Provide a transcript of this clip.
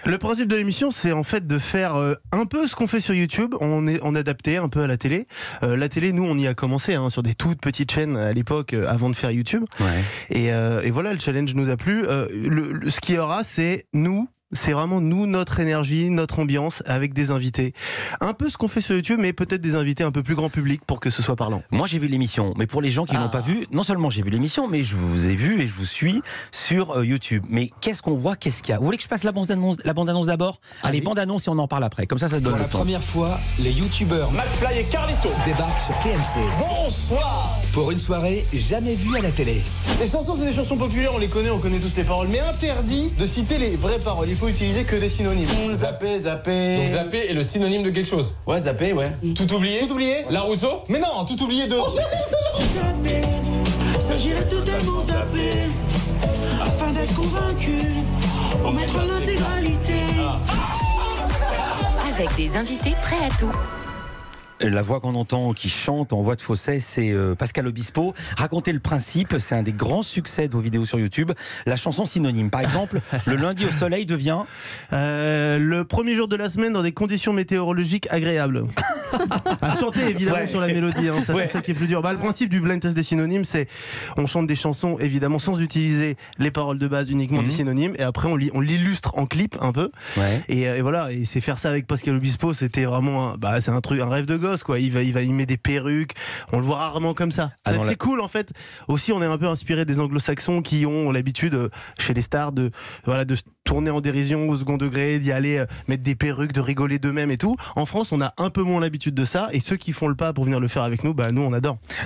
Le principe de l'émission, c'est en fait de faire un peu ce qu'on fait sur YouTube, on adapté un peu à la télé. La télé, nous, on y a commencé sur des toutes petites chaînes à l'époque, avant de faire YouTube. Ouais. Et voilà, le challenge nous a plu. Ce qu'il y aura, c'est nous. C'est vraiment nous, notre énergie, notre ambiance avec des invités. Un peu ce qu'on fait sur YouTube, mais peut-être des invités un peu plus grand public pour que ce soit parlant. Moi j'ai vu l'émission, mais pour les gens qui l'ont pas vu, non seulement j'ai vu l'émission, mais je vous ai vu et je vous suis sur YouTube. Mais qu'est-ce qu'on voit, qu'est-ce qu'il y a? Vous voulez que je passe la bande-annonce d'abord? Allez, bande-annonce et on en parle après, comme ça se donne Pour le la temps. première fois, les youtubeurs McFly et Carlito débarquent sur TMC. Bonsoir. Pour une soirée jamais vue à la télé. Les chansons, c'est des chansons populaires, on connaît tous les paroles, mais interdit de citer les vraies paroles. Il faut utiliser que des synonymes. Zapper. Donc zapper est le synonyme de quelque chose. Ouais, zapper, ouais. Tout oublier. Tout oublié. La Rousseau. Mais non, tout oublié de... S'agirait totalement zapper afin d'être convaincu, omettre l'intégralité. Avec des invités prêts à tout. La voix qu'on entend qui chante en voix de fausset, c'est Pascal Obispo. Racontez le principe, c'est un des grands succès de vos vidéos sur YouTube. La chanson synonyme, par exemple, le lundi au soleil devient... Le premier jour de la semaine dans des conditions météorologiques agréables. À chanter évidemment sur la mélodie, c'est ça qui est plus dur. Le principe du blind test des synonymes, c'est on chante des chansons évidemment sans utiliser les paroles de base, uniquement des synonymes, et après on l'illustre en clip un peu. Et voilà, et c'est faire ça avec Pascal Obispo, c'était vraiment c'est un rêve de gosse quoi. Il met des perruques, on le voit rarement comme ça. C'est cool en fait. Aussi on est un peu inspiré des anglo-saxons qui ont l'habitude chez les stars de se tourner en dérision au second degré, d'y aller mettre des perruques, de rigoler d'eux-mêmes et tout. En France on a un peu moins l'habitude de ça, et ceux qui font le pas pour venir le faire avec nous, nous on adore.